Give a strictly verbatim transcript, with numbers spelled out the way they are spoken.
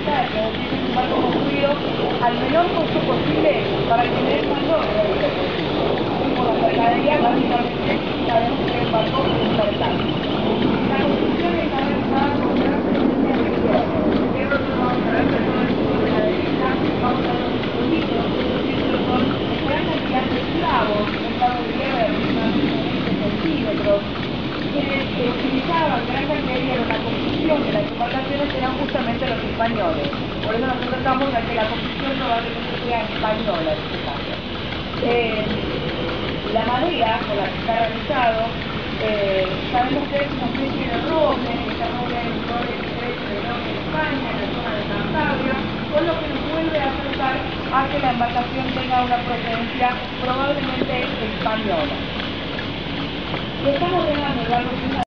necesario, es decir, un barco construido al menor costo posible para que dé mayor realización. Por la mercadería, básicamente, sabemos que es un barco importante. La construcción está realizada con gran presencia de hierro. El hierro no lo vamos a ver, pero todo el sur de la derecha vamos a ver los círculos. Estos círculos son gran cantidad de clavos, un clavo de hierro de aproximadamente veinte centímetros, que eh, utilizaban gran cantidad de hierro en la construcción de las embarcaciones eran justamente los españoles. Por eso nosotros estamos a que la construcción probablemente sea española en este caso. Eh, la madera con la que está realizado, eh, sabemos que es una especie de roble, esta roble es un roble que crece del norte de España, en la zona de Cantabria, con lo que nos vuelve a acercar a que la embarcación tenga una procedencia probablemente española. Y estamos dejando el barco